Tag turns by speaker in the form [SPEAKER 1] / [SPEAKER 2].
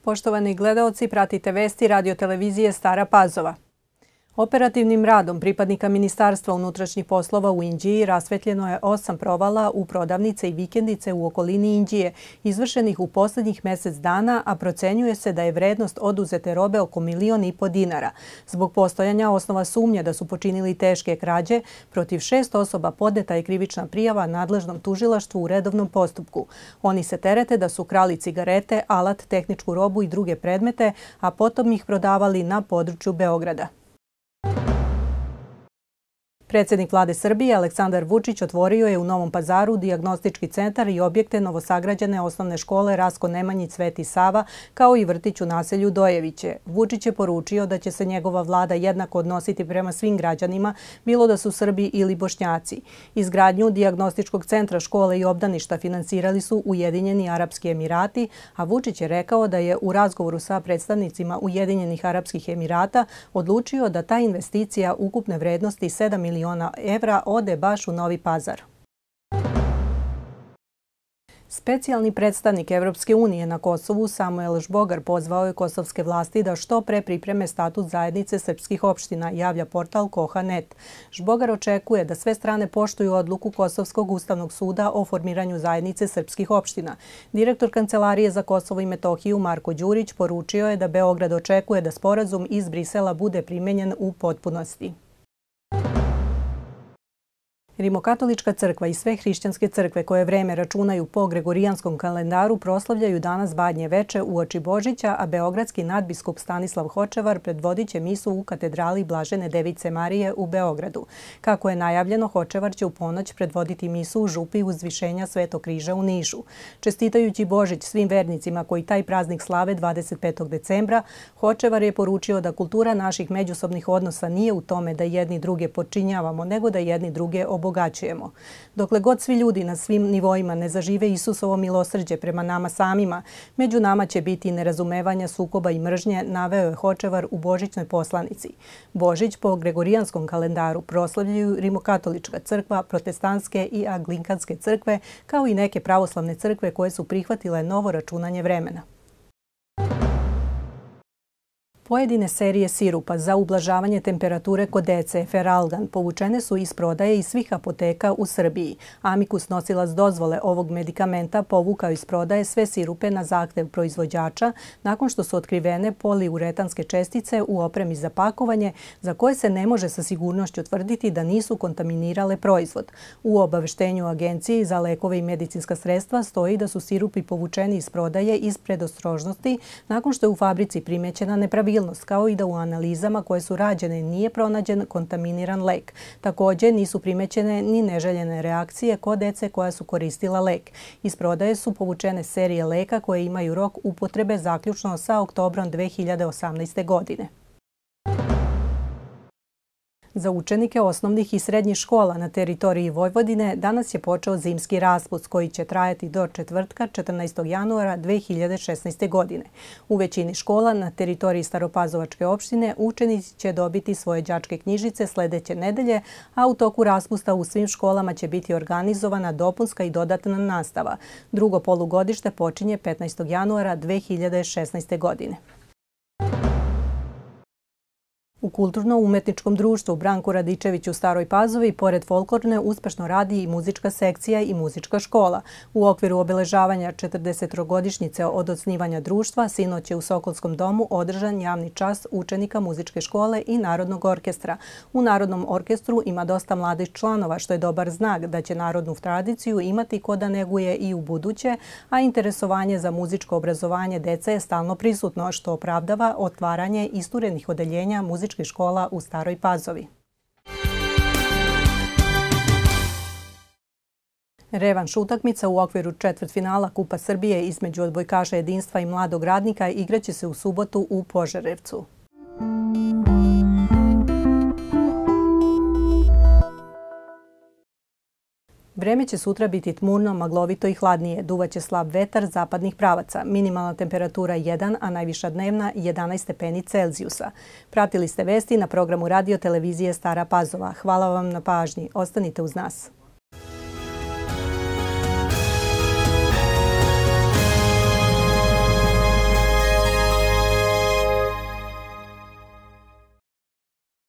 [SPEAKER 1] Poštovani gledaoci, pratite vesti radio-televizije Stara Pazova. Operativnim radom pripadnika Ministarstva unutrašnjih poslova u Inđiji rasvetljeno je 8 provala u prodavnice i vikendice u okolini Inđije, izvršenih u posljednjih mjesec dana, a procenjuje se da je vrednost oduzete robe oko 1,5 miliona dinara. Zbog postojanja osnova sumnje da su počinili teške krađe, protiv 6 osoba podneta je krivična prijava nadležnom tužilaštvu u redovnom postupku. Oni se terete da su krali cigarete, alat, tehničku robu i druge predmete, a potom ih prodavali na području Beograda. Predsjednik vlade Srbije Aleksandar Vučić otvorio je u Novom Pazaru dijagnostički centar i objekte novosagrađene osnovne škole Rastko Nemanjić Sveti Sava, kao i vrtić u naselju Dojeviće. Vučić je poručio da će se njegova vlada jednako odnositi prema svim građanima, bilo da su Srbi ili Bošnjaci. Izgradnju dijagnostičkog centra, škole i obdaništa finansirali su Ujedinjeni Arapski Emirati, a Vučić je rekao da je u razgovoru sa predstavnicima Ujedinjenih Arapskih Emirata odlučio da ta investicija ukupne vrednosti 7 miliona evra ode baš u Novi Pazar. Specijalni predstavnik Evropske unije na Kosovu Samuel Žbogar pozvao je kosovske vlasti da što pre pripreme statut zajednice srpskih opština, javlja portal Koha.net. Žbogar očekuje da sve strane poštuju odluku Kosovskog ustavnog suda o formiranju zajednice srpskih opština. Direktor Kancelarije za Kosovo i Metohiju Marko Đurić poručio je da Beograd očekuje da sporazum iz Brisela bude primenjen u potpunosti. Rimokatolička crkva i sve hrišćanske crkve koje vreme računaju po gregorijanskom kalendaru proslavljaju danas Badnje veče uoči Božića, a beogradski nadbiskup Stanislav Hočevar predvodit će misu u katedrali Blažene Device Marije u Beogradu. Kako je najavljeno, Hočevar će u ponoć predvoditi misu u župi Uzvišenja Svetog križa u Nišu. Čestitajući Božić svim vernicima koji taj praznik slave 25. decembra, Hočevar je poručio da kultura naših međusobnih odnosa nije u tome da jedni druge podčinjavamo, nego da jedni druge obogaćujemo. Dokle god svi ljudi na svim nivoima ne zažive Isusovo milosrđe prema nama samima, među nama će biti nerazumevanja, sukoba i mržnje, naveo je Hočevar u božićnoj poslanici. Božić po gregorijanskom kalendaru proslavljaju Rimokatolička crkva, protestantske i anglikanske crkve, kao i neke pravoslavne crkve koje su prihvatile novo računanje vremena. Pojedine serije sirupa za ublažavanje temperature kod dece, Feralgan, povučene su iz prodaje iz svih apoteka u Srbiji. Amicus, nosilac dozvole ovog medikamenta, povukao iz prodaje sve sirupe na zahtev proizvođača nakon što su otkrivene poliuretanske čestice u opremi za pakovanje za koje se ne može sa sigurnošću tvrditi da nisu kontaminirale proizvod. U obaveštenju Agenciji za lekove i medicinska sredstva stoji da su sirupi povučeni iz prodaje iz predostrožnosti nakon što je u fabrici primećena nepravilnost, kao i da u analizama koje su rađene nije pronađen kontaminiran lek. Također nisu primećene ni neželjene reakcije kod dece koja su koristila lek. Iz prodaje su povučene serije leka koje imaju rok upotrebe zaključno sa oktobrom 2018. godine. Za učenike osnovnih i srednjih škola na teritoriji Vojvodine danas je počeo zimski raspust koji će trajati do četvrtka 14. januara 2016. godine. U većini škola na teritoriji Staropazovačke opštine učenici će dobiti svoje đačke knjižice sljedeće nedelje, a u toku raspusta u svim školama će biti organizovana dopunska i dodatna nastava. Drugo polugodište počinje 15. januara 2016. godine. U Kulturno-umetničkom društvu Branko Radičević u Staroj Pazovi pored folklorne uspešno radi i muzička sekcija i muzička škola. U okviru obeležavanja 40-godišnjice od osnivanja društva sinoć je u Sokolskom domu održan javni čas učenika muzičke škole i Narodnog orkestra. U Narodnom orkestru ima dosta mladih članova, što je dobar znak da će narodnu tradiciju imati ko da neguje i u buduće, a interesovanje za muzičko obrazovanje dece je stalno prisutno, što opravdava otvaranje isturenih odeljenja muzičke škola u Staroj Pazovi. Revanš utakmica u okviru četvrtfinala Kupa Srbije između odbojkaša Jedinstva i Mladog radnika igraće se u subotu u Požarevcu. Vreme će sutra biti tmurno, maglovito i hladnije. Duvaće slab vetar zapadnih pravaca. Minimalna temperatura 1, a najviša dnevna 11 stepeni Celzijusa. Pratili ste vesti na programu radio televizije Stara Pazova. Hvala vam na pažnji. Ostanite uz nas.